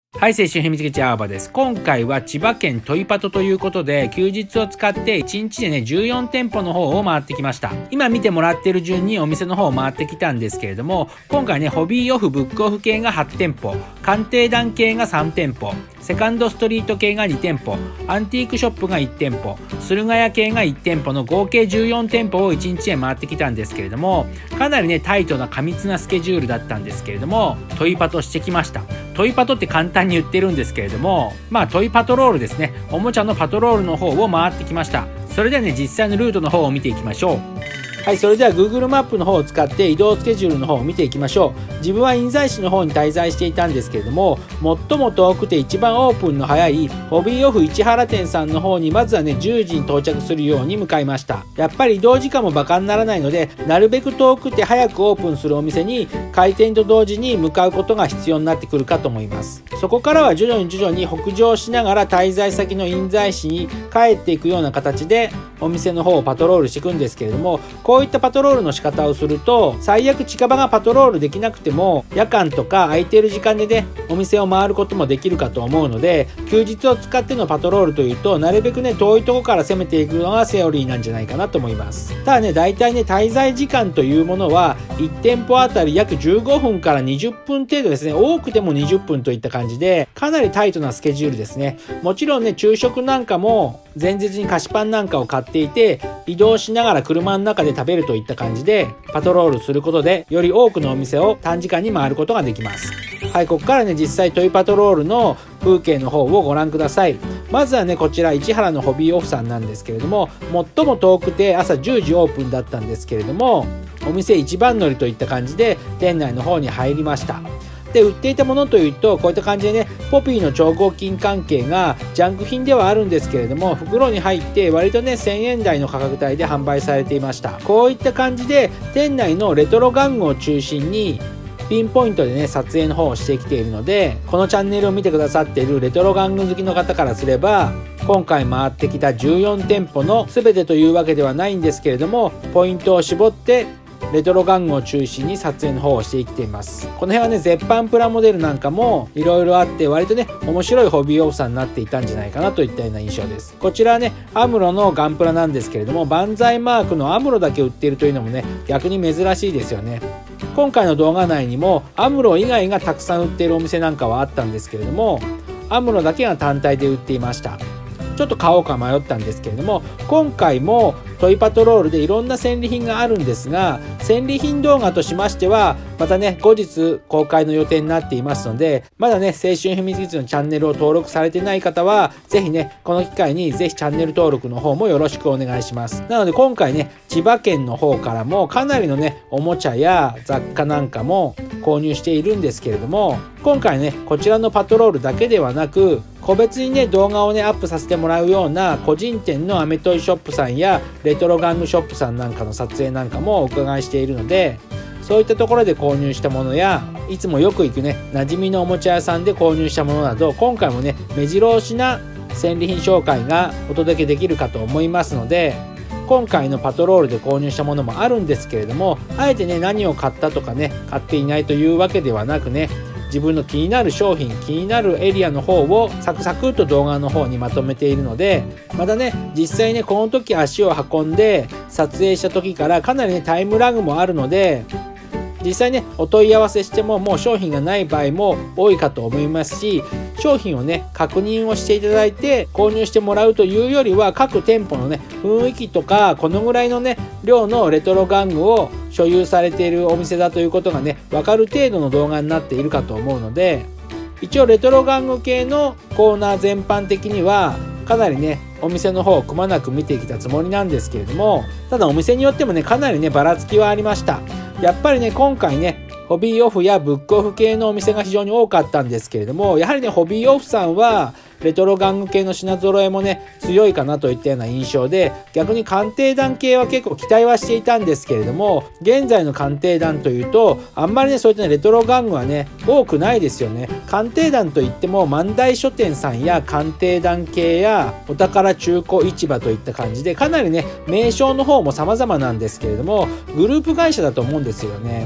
はい、青春秘密基地アーバです。今回は千葉県トイパトということで、休日を使って1日でね、14店舗の方を回ってきました。今見てもらってる順にお店の方を回ってきたんですけれども、今回ね、ホビーオフ、ブックオフ系が8店舗、鑑定団系が3店舗、セカンドストリート系が2店舗、アンティークショップが1店舗、駿河屋系が1店舗の合計14店舗を1日で回ってきたんですけれども、かなりね、タイトな過密なスケジュールだったんですけれども、トイパトしてきました。トイパトって簡単に言ってるんですけれども、トイパトロールですね。おもちゃのパトロールの方を回ってきました。それではね、実際のルートの方を見ていきましょう。はい、それでは Google マップの方を使って移動スケジュールの方を見ていきましょう。自分は印西市の方に滞在していたんですけれども、最も遠くて一番オープンの早いホビーオフ市原店さんの方にまずはね、10時に到着するように向かいました。やっぱり移動時間もバカにならないので、なるべく遠くて早くオープンするお店に開店と同時に向かうことが必要になってくるかと思います。そこからは徐々に北上しながら滞在先の印西市に帰っていくような形でお店の方をパトロールしていくんですけれども、こういったパトロールの仕方をすると、最悪近場がパトロールできなくても夜間とか空いている時間でね、お店を回ることもできるかと思うので、休日を使ってのパトロールというと、なるべくね、遠いとこから攻めていくのがセオリーなんじゃないかなと思います。ただね、大体ね、滞在時間というものは1店舗あたり約15分から20分程度ですね。多くても20分といった感じで、かなりタイトなスケジュールですね。もちろんね、昼食なんかも前日に菓子パンなんかを買っていて、移動しながら車の中で食べるといった感じでパトロールすることで、より多くのお店を短時間に回ることができます。はい、ここからね、実際トイパトロールの風景の方をご覧ください。まずはね、こちら市原のホビーオフさんなんですけれども、最も遠くて朝10時オープンだったんですけれども、お店一番乗りといった感じで店内の方に入りました。で、売っていたものというと、こういった感じでね、ポピーの超合金関係がジャンク品ではあるんですけれども、袋に入って割とね、1000円台の価格帯で販売されていました。こういった感じで店内のレトロ玩具を中心にピンポイントでね、撮影の方をしてきているので、このチャンネルを見てくださっているレトロ玩具好きの方からすれば、今回回ってきた14店舗の全てというわけではないんですけれども、ポイントを絞ってレトロ玩具を中心に撮影の方をしてきています。この辺はね、絶版プラモデルなんかもいろいろあって、割とね、面白いホビーオフさんになっていたんじゃないかなといったような印象です。こちらはね、アムロのガンプラなんですけれども、万歳マークのアムロだけ売っているというのもね、逆に珍しいですよね。今回の動画内にもアムロ以外がたくさん売っているお店なんかはあったんですけれども、アムロだけが単体で売っていました。ちょっと買おうか迷ったんですけれども、今回もトイパトロールでいろんな戦利品があるんですが、戦利品動画としましてはまたね、後日公開の予定になっていますので、まだね、青春秘密基地のチャンネルを登録されてない方はぜひね、この機会にぜひチャンネル登録の方もよろしくお願いします。なので今回ね、千葉県の方からもかなりのね、おもちゃや雑貨なんかも購入しているんですけれども、今回ね、こちらのパトロールだけではなく、個別にね、動画をね、アップさせてもらうような個人店のアメトイショップさんやレトロ玩具ショップさんなんかの撮影なんかもお伺いしているので、そういったところで購入したものや、いつもよく行くね、馴染みのおもちゃ屋さんで購入したものなど、今回もね、目白押しな戦利品紹介がお届けできるかと思いますので、今回のパトロールで購入したものもあるんですけれども、あえてね、何を買ったとかね、買っていないというわけではなくね、自分の気になる商品、気になるエリアの方をサクサクっと動画の方にまとめているので、またね、実際ね、この時足を運んで撮影した時からかなりね、タイムラグもあるので、実際ね、お問い合わせしてももう商品がない場合も多いかと思いますし、商品をね、確認をしていただいて購入してもらうというよりは、各店舗のね、雰囲気とか、このぐらいのね、量のレトロ玩具を所有されているお店だということがね、分かる程度の動画になっているかと思うので、一応レトロ玩具系のコーナー全般的にはかなりね、お店の方をくまなく見てきたつもりなんですけれども、ただお店によってもね、かなりね、ばらつきはありました。やっぱりね、今回ね、ホビーオフやブックオフ系のお店が非常に多かったんですけれども、やはりね、ホビーオフさんはレトロ玩具系の品揃えもね、強いかなといったような印象で、逆に鑑定団系は結構期待はしていたんですけれども、現在の鑑定団というとあんまりね、そういった、ね、レトロ玩具はね、多くないですよね。鑑定団といっても万代書店さんや鑑定団系やお宝中古市場といった感じで、かなりね、名称の方も様々なんですけれども、グループ会社だと思うんですよね。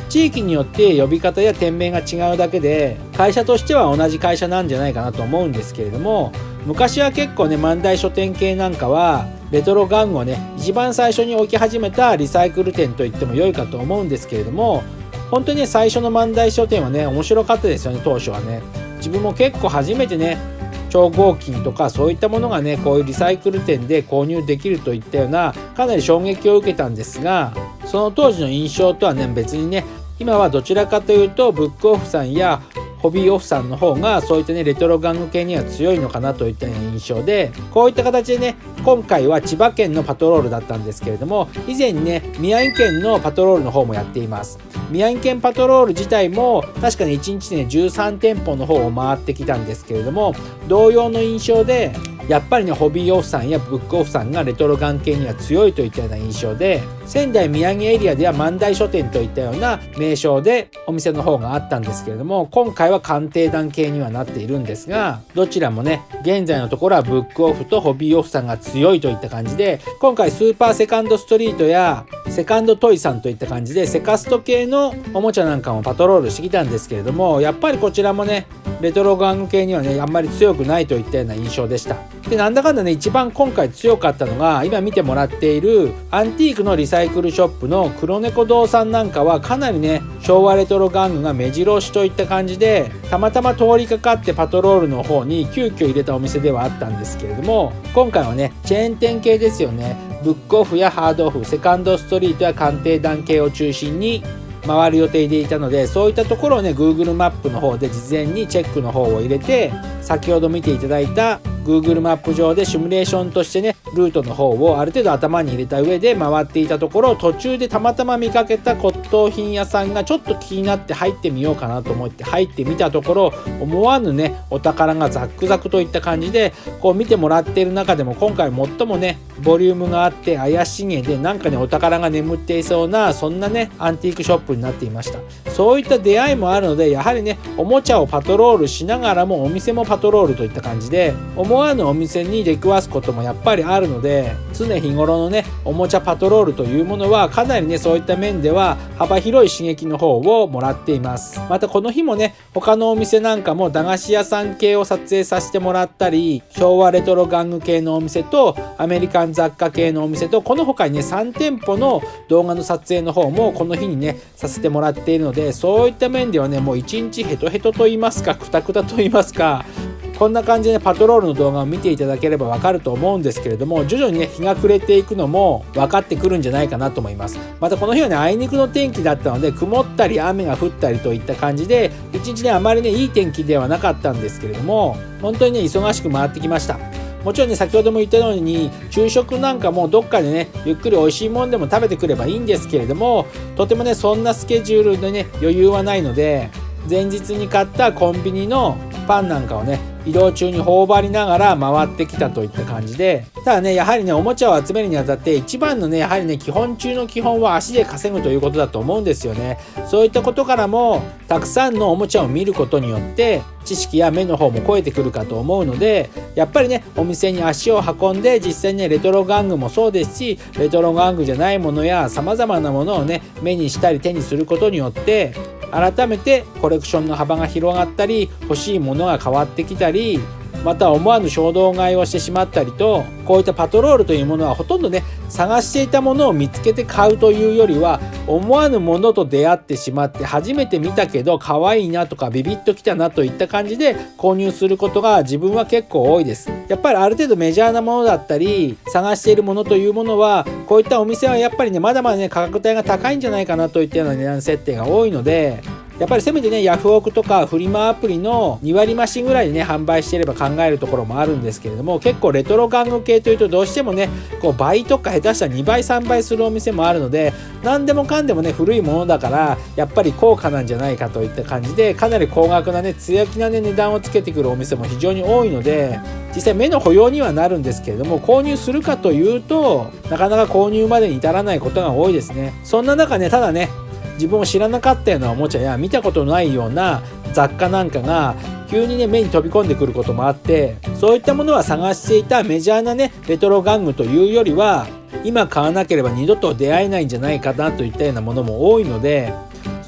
地域によって呼び方や店名が違うだけで、会社としては同じ会社なんじゃないかなと思うんですけれども、昔は結構ね、万代書店系なんかはレトロ玩具をね、一番最初に置き始めたリサイクル店と言っても良いかと思うんですけれども、本当にね、最初の万代書店はね、面白かったですよね。当初はね、自分も結構初めてね、超合金とかそういったものがね、こういうリサイクル店で購入できるといったような、かなり衝撃を受けたんですが、その当時の印象とはね、別にね、今はどちらかというとブックオフさんやホビーオフさんの方がそういったね、レトロ玩具系には強いのかなといったような印象で、こういった形でね、今回は千葉県のパトロールだったんですけれども、以前にね、宮城県のパトロールの方もやっています。宮城県パトロール自体も確かに1日ね、13店舗の方を回ってきたんですけれども、同様の印象で、やっぱりね、ホビーオフさんやブックオフさんがレトロ玩系には強いといったような印象で、仙台宮城エリアでは万代書店といったような名称でお店の方があったんですけれども、今回は鑑定団系にはなっているんですが、どちらもね、現在のところはブックオフとホビーオフさんが強いといった感じで、今回スーパーセカンドストリートやセカンドトイさんといった感じでセカスト系のおもちゃなんかもパトロールしてきたんですけれども、やっぱりこちらもね、レトロ玩具系にはね、あんまり強くないといったような印象でした。で、なんだかんだね、一番今回強かったのが、今見てもらっているアンティークのリサイクルショップの黒猫堂さんなんかは、かなりね、昭和レトロ玩具が目白押しといった感じで、たまたま通りかかってパトロールの方に急遽入れたお店ではあったんですけれども、今回はね、チェーン店系ですよね。ブックオフやハードオフ、セカンドストリートや鑑定団系を中心に回る予定でいたので、そういったところをね、 Google マップの方で事前にチェックの方を入れて、先ほど見ていただいた Google マップ上でシミュレーションとしてね、ルートの方をある程度頭に入れた上で回っていたところ、途中でたまたま見かけた骨董品屋さんがちょっと気になって入ってみようかなと思って入ってみたところ、思わぬね、お宝がザックザクといった感じで、こう見てもらっている中でも今回最もね、ボリュームがあって怪しげで、なんかね、お宝が眠っていそうな、そんなね、アンティークショップになっていました。そういった出会いもあるので、やはりね、おもちゃをパトロールしながらもお店もパトロールといった感じで、思わぬお店に出くわすこともやっぱりあるので、常日頃のね、おもちゃパトロールというものはかなりね、そういった面では幅広い刺激の方をもらっています。またこの日もね、他のお店なんかも駄菓子屋さん系を撮影させてもらったり、昭和レトロ玩具系のお店とアメリカン雑貨系のお店と、この他にね、3店舗の動画の撮影の方もこの日にね、させてもらっているので、そういった面ではね、もう一日ヘトヘトと言いますか、クタクタと言いますか、こんな感じで、ね、パトロールの動画を見ていただければわかると思うんですけれども、徐々にね、日が暮れていくのも分かってくるんじゃないかなと思います。またこの日はね、あいにくの天気だったので、曇ったり雨が降ったりといった感じで、一日ね、あまりね、いい天気ではなかったんですけれども、本当にね、忙しく回ってきました。もちろんね、先ほども言ったように昼食なんかもどっかでね、ゆっくり美味しいもんでも食べてくればいいんですけれども、とてもね、そんなスケジュールでね、余裕はないので、前日に買ったコンビニのパンなんかをね、移動中に頬張りながら回ってきたといった感じで、ただね、やはりね、おもちゃを集めるにあたって一番のね、やはりね、基本中の基本は足で稼ぐということだと思うんですよね。そういったことからも、たくさんのおもちゃを見ることによって知識や目の方も超えてくるかと思うので、やっぱりね、お店に足を運んで実際にね、レトロ玩具もそうですし、レトロ玩具じゃないものや様々なものをね、目にしたり手にすることによって、改めてコレクションの幅が広がったり、欲しいものが変わってきたり、また思わぬ衝動買いをしてしまったりと、こういったパトロールというものはほとんどね、探していたものを見つけて買うというよりは、思わぬものと出会ってしまって、初めて見たけど可愛いなとかビビッときたなといった感じで購入することが自分は結構多いです。やっぱりある程度メジャーなものだったり、探しているものというものは、こういったお店はやっぱりね、まだまだね、価格帯が高いんじゃないかなといったような値段設定が多いので、やっぱりせめてね、ヤフオクとかフリマアプリの2割増しぐらいでね、販売していれば考えるところもあるんですけれども、結構レトロ玩具系というとどうしてもね、こう倍とか下手したら2倍3倍するお店もあるので、何でもかんでもね、古いものだからやっぱり高価なんじゃないかといった感じで、かなり高額なね、強気なね、値段をつけてくるお店も非常に多いので、実際目の保養にはなるんですけれども、購入するかというとなかなか購入までに至らないことが多いですね。そんな中ね、ただね、自分も知らなかったようなおもちゃや見たことのないような雑貨なんかが急にね、目に飛び込んでくることもあって、そういったものは探していたメジャーなね、レトロ玩具というよりは、今買わなければ二度と出会えないんじゃないかなといったようなものも多いので、そ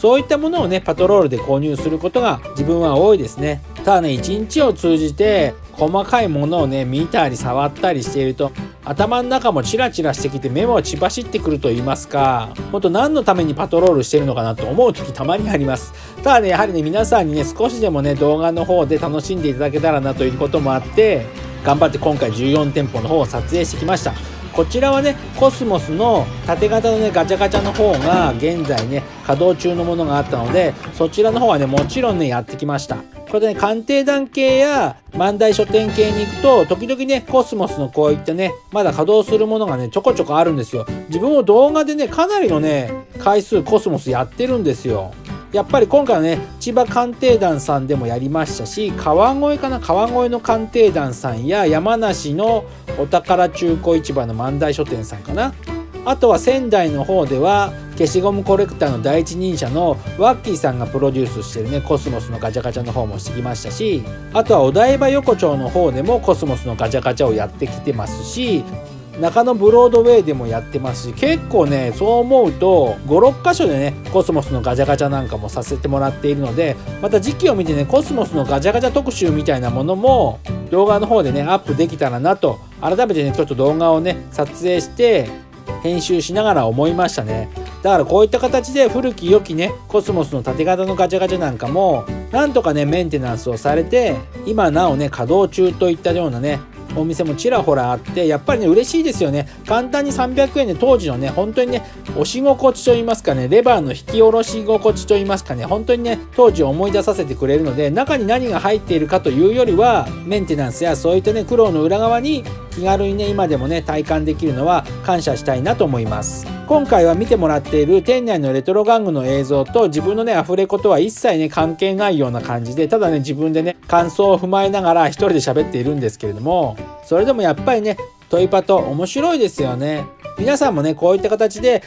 そういったものをねパトロールで購入することが自分は多いですね。ただね、一日を通じて細かいものをね見たり触ったりしていると頭の中もチラチラしてきて目も血走ってくると言いますか、ほんと何のためにパトロールしてるのかなと思う時たまにあります。ただね、やはりね皆さんにね少しでもね動画の方で楽しんでいただけたらなということもあって頑張って今回14店舗の方を撮影してきました。こちらはねコスモスの縦型のねガチャガチャの方が現在ね稼働中のものがあったので、そちらの方はねもちろんねやってきました。これでね鑑定団系や万代書店系に行くと時々ねコスモスのこういったねまだ稼働するものがねちょこちょこあるんですよ。自分も動画でねかなりのね回数コスモスやってるんですよ。やっぱり今回はね千葉鑑定団さんでもやりましたし、川越かな、川越の鑑定団さんや山梨のお宝中古市場の万代書店さんかな、あとは仙台の方では消しゴムコレクターの第一人者のワッキーさんがプロデュースしてるねコスモスのガチャガチャの方もしてきましたし、あとはお台場横丁の方でもコスモスのガチャガチャをやってきてますし、中野ブロードウェイでもやってますし、結構ねそう思うと5、6箇所でねコスモスのガチャガチャなんかもさせてもらっているので、また時期を見てねコスモスのガチャガチャ特集みたいなものも動画の方でねアップできたらなと改めてねちょっと動画をね撮影して編集しながら思いましたね。だからこういった形で古き良きねコスモスの縦型のガチャガチャなんかもなんとかねメンテナンスをされて今なおね稼働中といったようなねお店もちらほらあって、やっぱりね嬉しいですよね。簡単に300円で当時のね本当にね押し心地といいますかね、レバーの引き下ろし心地といいますかね、本当にね当時を思い出させてくれるので、中に何が入っているかというよりはメンテナンスやそういったね苦労の裏側に気軽にね今でもね体感できるのは感謝したいなと思います。今回は見てもらっている店内のレトロ玩具の映像と自分のねアフレコとは一切ね関係ないような感じで、ただね自分でね感想を踏まえながら一人で喋っているんですけれども、それでもやっぱりねトイパト面白いですよね。皆さんもねこういった形で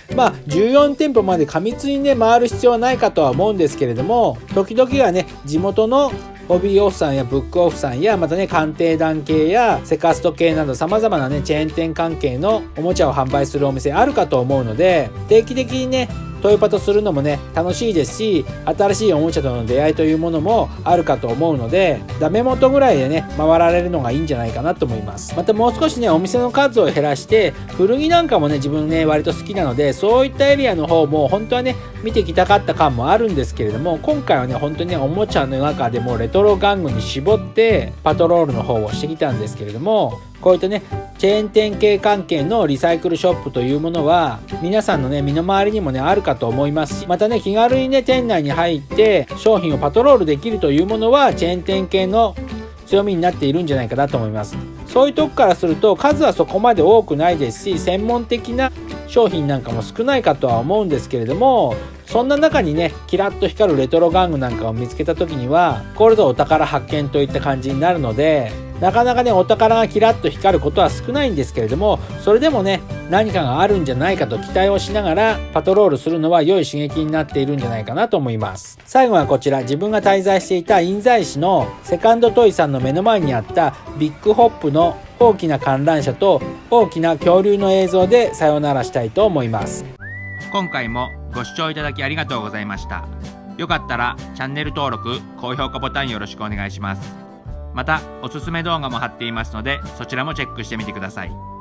14店舗まで過密にね回る必要はないかとは思うんですけれども、時々はね地元のホビーオフさんやブックオフさんやまたね鑑定団系やセカスト系など様々なねチェーン店関係のおもちゃを販売するお店あるかと思うので、定期的にねトイパトするのもね楽しいですし、新しいおもちゃとの出会いというものもあるかと思うので、ダメ元ぐらいでね回られるのがいいんじゃないかなと思います。またもう少しねお店の数を減らして古着なんかもね自分ね割と好きなので、そういったエリアの方も本当はね見てきたかった感もあるんですけれども、今回はね本当にねおもちゃの中でもレトロ玩具に絞ってパトロールの方をしてきたんですけれども、こういったねチェーン店系関係のリサイクルショップというものは皆さんのね身の回りにもねあるかと思いますし、またね気軽にね店内に入って商品をパトロールできるというものはチェーン店系の強みになっているんじゃないかなと思います。そういうとこからすると数はそこまで多くないですし、専門的な商品なんかも少ないかとは思うんですけれども、そんな中にねキラッと光るレトロ玩具なんかを見つけた時にはこれぞお宝発見といった感じになるので、なかなかねお宝がキラッと光ることは少ないんですけれども、それでもね何かがあるんじゃないかと期待をしながらパトロールするのは良い刺激になっているんじゃないかなと思います。最後はこちら、自分が滞在していた印西市のセカンドトイさんの目の前にあったビッグホップの大きな観覧車と大きな恐竜の映像でさよならしたいと思います。 今回もご視聴いただきありがとうございました。よかったらチャンネル登録、高評価ボタンよろしくお願いします。またおすすめ動画も貼っていますので、そちらもチェックしてみてください。